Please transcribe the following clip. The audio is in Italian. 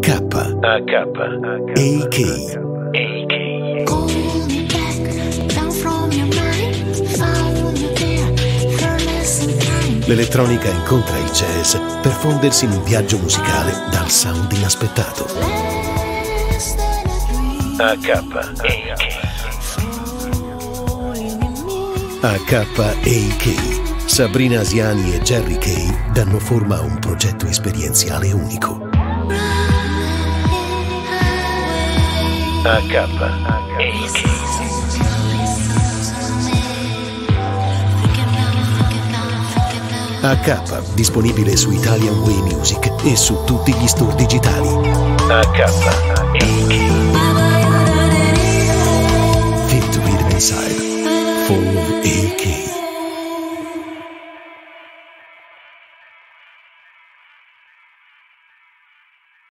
AK. L'elettronica incontra il jazz per fondersi in un viaggio musicale dal sound inaspettato. AK. Sabrina Asiani e Jerry Kay danno forma a un progetto esperienziale unico. AK, disponibile su Italian Way Music e su tutti gli store digitali. Feel to Rhythm Inside. Full of